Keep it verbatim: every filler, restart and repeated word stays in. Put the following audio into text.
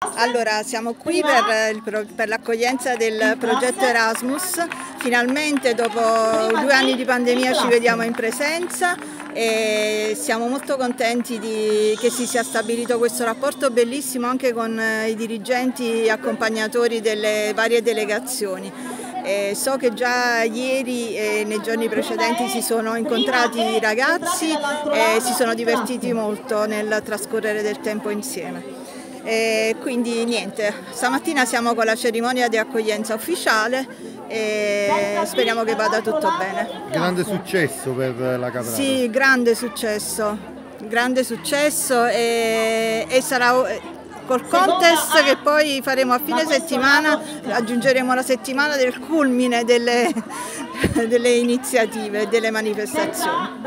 Allora, siamo qui per, per l'accoglienza del progetto Erasmus. Finalmente dopo due anni di pandemia ci vediamo in presenza e siamo molto contenti di, che si sia stabilito questo rapporto bellissimo anche con i dirigenti accompagnatori delle varie delegazioni. Eh, so che già ieri e nei giorni precedenti si sono incontrati i ragazzi e si sono divertiti molto nel trascorrere del tempo insieme. E quindi niente, stamattina siamo con la cerimonia di accoglienza ufficiale e speriamo che vada tutto bene. Grande successo per la Caprara. Sì, grande successo, grande successo e, e sarà col contest che poi faremo a fine settimana, aggiungeremo la settimana del culmine delle, delle iniziative e delle manifestazioni.